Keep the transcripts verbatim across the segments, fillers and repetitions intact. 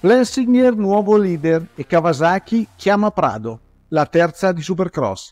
Plessinger nuovo leader e Kawasaki chiama Prado, la terza di Supercross.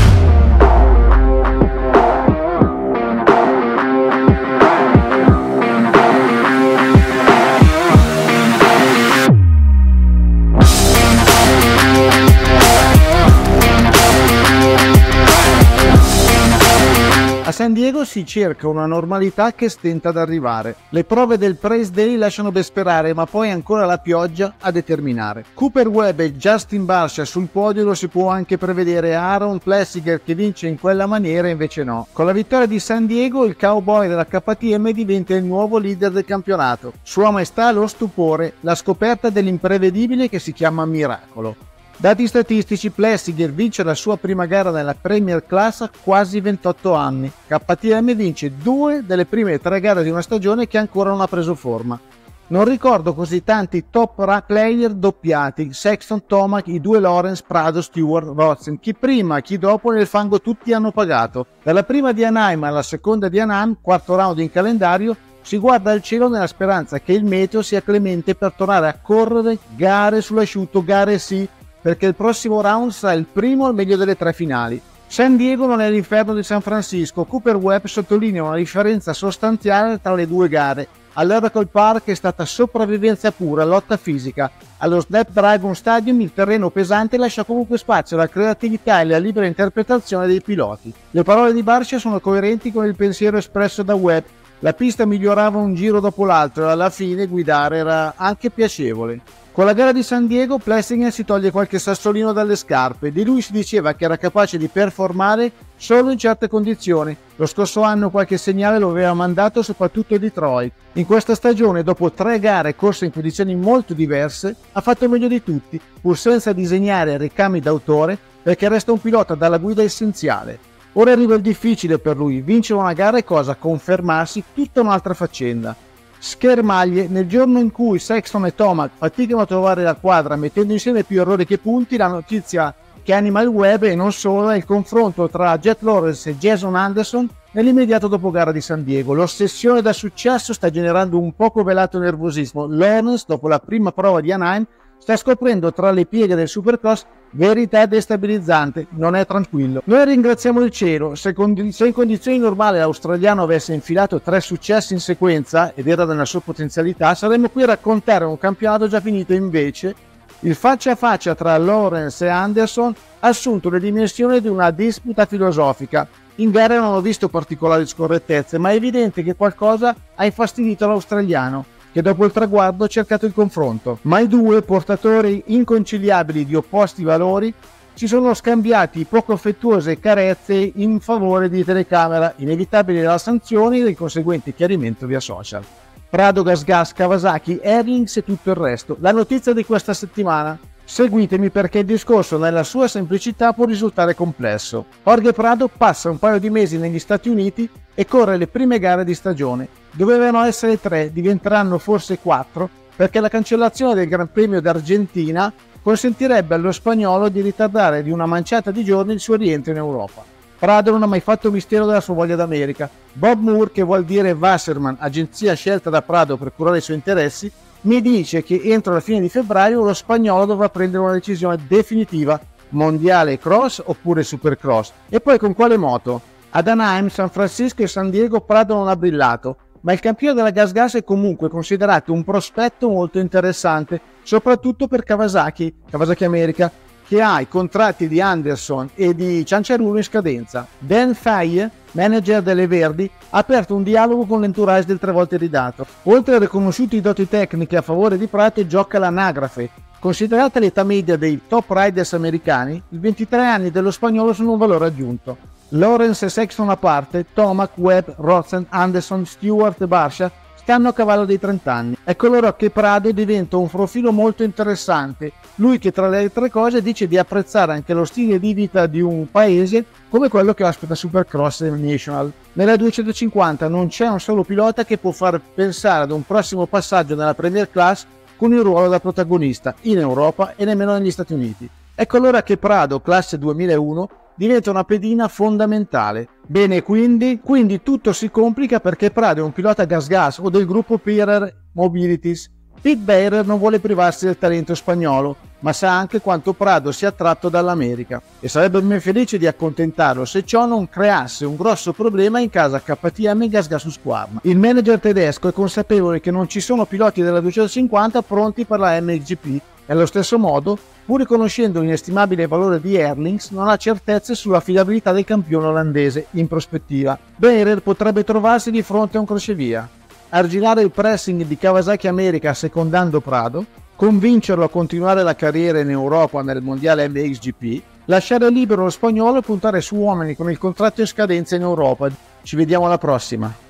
A San Diego si cerca una normalità che stenta ad arrivare. Le prove del Praise Day lasciano ben sperare, ma poi ancora la pioggia a determinare. Cooper Webb e Justin Barcia sul podio lo si può anche prevedere, Aaron Plessinger che vince in quella maniera invece no. Con la vittoria di San Diego il cowboy della K T M diventa il nuovo leader del campionato. Sua maestà lo stupore, la scoperta dell'imprevedibile che si chiama miracolo. Dati statistici, Plessinger vince la sua prima gara nella Premier Class a quasi ventotto anni. K T M vince due delle prime tre gare di una stagione che ancora non ha preso forma. Non ricordo così tanti top player doppiati, Sexton, Tomac, i due Lawrence, Prado, Stewart, Rotzen, chi prima, chi dopo nel fango tutti hanno pagato. Dalla prima di Anaheim alla seconda di Anaheim, quarto round in calendario, si guarda al cielo nella speranza che il meteo sia clemente per tornare a correre gare sull'asciutto, gare sì, perché il prossimo round sarà il primo al meglio delle tre finali. San Diego non è l'inferno di San Francisco. Cooper Webb sottolinea una differenza sostanziale tra le due gare. All'Oracle Park è stata sopravvivenza pura, lotta fisica. Allo Snapdragon Stadium il terreno pesante lascia comunque spazio alla creatività e alla libera interpretazione dei piloti. Le parole di Barcia sono coerenti con il pensiero espresso da Webb. La pista migliorava un giro dopo l'altro e alla fine guidare era anche piacevole. Con la gara di San Diego, Plessinger si toglie qualche sassolino dalle scarpe. Di lui si diceva che era capace di performare solo in certe condizioni. Lo scorso anno qualche segnale lo aveva mandato soprattutto Detroit. In questa stagione, dopo tre gare corse in condizioni molto diverse, ha fatto meglio di tutti, pur senza disegnare ricami d'autore, perché resta un pilota dalla guida essenziale. Ora arriva il difficile per lui, vincere una gara è cosa, confermarsi tutta un'altra faccenda. Schermaglie, nel giorno in cui Sexton e Tomac faticano a trovare la quadra mettendo insieme più errori che punti, la notizia che anima il web e non solo è il confronto tra Jet Lawrence e Jason Anderson nell'immediato dopoguara di San Diego. L'ossessione da successo sta generando un poco velato nervosismo. Lawrence, dopo la prima prova di Anaheim, sta scoprendo tra le pieghe del Supercross verità destabilizzante, non è tranquillo. Noi ringraziamo il cielo, se, condi- se in condizioni normali l'australiano avesse infilato tre successi in sequenza, ed era nella sua potenzialità, saremmo qui a raccontare un campionato già finito. Invece il faccia a faccia tra Lawrence e Anderson ha assunto le dimensioni di una disputa filosofica. In gara non ho visto particolari scorrettezze, ma è evidente che qualcosa ha infastidito l'australiano, che dopo il traguardo ha cercato il confronto. Ma i due, portatori inconciliabili di opposti valori, si sono scambiati poco affettuose carezze in favore di telecamera, inevitabili la sanzione e il conseguente chiarimento via social. Prado, Gas Gas, Kawasaki, Erlings e tutto il resto. La notizia di questa settimana? Seguitemi perché il discorso nella sua semplicità può risultare complesso. Jorge Prado passa un paio di mesi negli Stati Uniti e corre le prime gare di stagione. Dovevano essere tre, diventeranno forse quattro, perché la cancellazione del Gran Premio d'Argentina consentirebbe allo spagnolo di ritardare di una manciata di giorni il suo rientro in Europa. Prado non ha mai fatto mistero della sua voglia d'America. Bob Moore, che vuol dire Wasserman, agenzia scelta da Prado per curare i suoi interessi, mi dice che entro la fine di febbraio lo spagnolo dovrà prendere una decisione definitiva: mondiale cross oppure supercross, e poi con quale moto. Ad Anaheim, San Francisco e San Diego Prado non ha brillato, ma il campione della Gas Gas è comunque considerato un prospetto molto interessante, soprattutto per Kawasaki, Kawasaki America, che ha i contratti di Anderson e di Cianciarulo in scadenza. Dan Faye, manager delle Verdi, ha aperto un dialogo con l'entourage del tre volte ridato. Oltre a riconosciuti doti tecniche a favore di Prato, gioca l'anagrafe. Considerata l'età media dei top riders americani, i ventitré anni dello spagnolo sono un valore aggiunto. Lawrence e Sexton a parte, Tomac, Webb, Rotzen, Anderson, Stewart e Barcia stanno a cavallo dei trenta anni. Ecco allora che Prado diventa un profilo molto interessante. Lui che tra le altre cose dice di apprezzare anche lo stile di vita di un paese come quello che ospita Supercross e National. Nella duecentocinquanta non c'è un solo pilota che può far pensare ad un prossimo passaggio nella Premier Class con il ruolo da protagonista in Europa e nemmeno negli Stati Uniti. Ecco allora che Prado, classe duemilauno, diventa una pedina fondamentale. Bene, quindi, quindi tutto si complica perché Prado è un pilota gas gas o del gruppo Pirer Mobilities Pete Bayer non vuole privarsi del talento spagnolo, ma sa anche quanto Prado sia attratto dall'America e sarebbe ben felice di accontentarlo se ciò non creasse un grosso problema in casa K T M Gas Gas Husqvarna. Il manager tedesco è consapevole che non ci sono piloti della duecentocinquanta pronti per la M X G P e allo stesso modo, pur riconoscendo l'inestimabile valore di Herlings, non ha certezze sull'affidabilità del campione olandese in prospettiva. Bayer potrebbe trovarsi di fronte a un crocevia: arginare il pressing di Kawasaki America assecondando Prado, convincerlo a continuare la carriera in Europa nel mondiale M X G P, lasciare libero lo spagnolo e puntare su uomini con il contratto in scadenza in Europa. Ci vediamo alla prossima!